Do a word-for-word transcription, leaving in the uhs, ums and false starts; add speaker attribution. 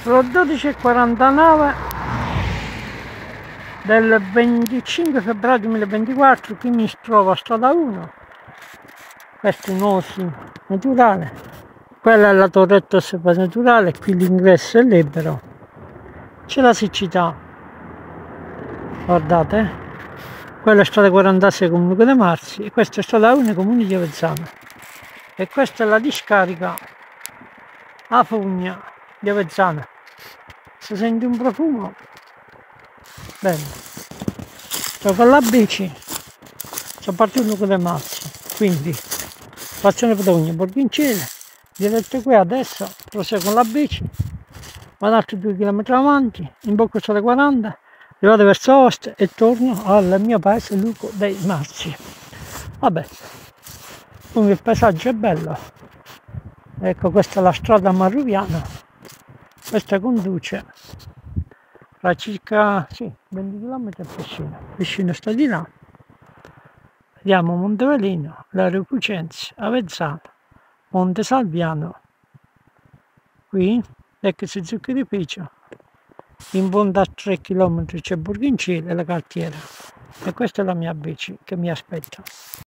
Speaker 1: Sono dodici e quarantanove del venticinque febbraio duemilaventiquattro. Qui mi trovo a strada uno, questo è il nuovo sim naturale, quella è la torretta osservazione naturale, qui l'ingresso è libero, c'è la siccità, guardate, quella è strada quarantasei Comune de Marsi e questa è strada uno Comune di Avezzano, e questa è la discarica a Fogna di Avezzano. Si sente un profumo bello. Sto con la bici, sono partito da Marsi, quindi stazione Pedogna, Borghincele, diretto qui adesso, proseguo con la bici, vado altri due chilometri avanti, imbocco sulle quaranta, arrivato verso Ostia e torno al mio paese Luco dei Marsi. Vabbè, comunque il paesaggio è bello. Ecco, questa è la strada Marruviana, questa conduce fra circa sì, venti chilometri a Piscina. Piscina sta di là. Vediamo Montevelino, Lario Cucenzi, Avezzano, Monte Salviano. Qui, ecco si zuccherificio. In fondo a tre chilometri c'è Borghincele e la cartiera. E questa è la mia bici che mi aspetta.